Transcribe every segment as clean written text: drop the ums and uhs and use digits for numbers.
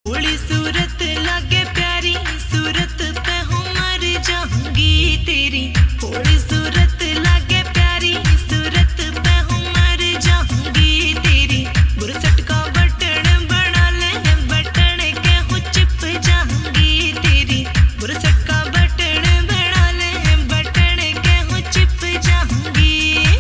थोड़ी सूरत लागे प्यारी, सूरत पे हूँ मर जाऊंगी तेरी। थोड़ी सूरत लागे प्यारी, सूरत पे हूँ मर जाऊंगी तेरी। बुरसट का बटन बना ले, बटन के हूँ चिप जाऊंगी तेरी। बुरसट का बटन बना ले, बटन के हूँ चिप जाऊंगी।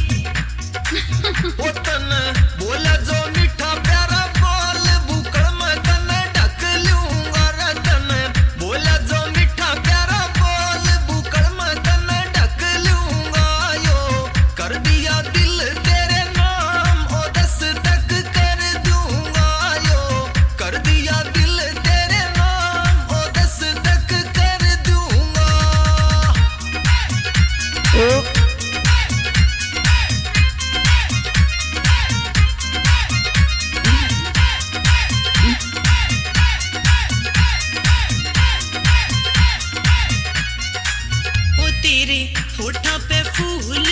ओ तन बोला जो मीठा प्यारा बोल, भूखड़ में तने ढक लूंगा रे। तन बोला जो मीठा प्यारा बोल, भूखड़ में तने ढक लूंगा यो। कर दिया दिल तेरे नाम, ओ 10 तक कर दूंगा यो। कर दिया दिल तेरे नाम, ओ 10 तक कर दूंगा। ओ तेरे होठों पे फूल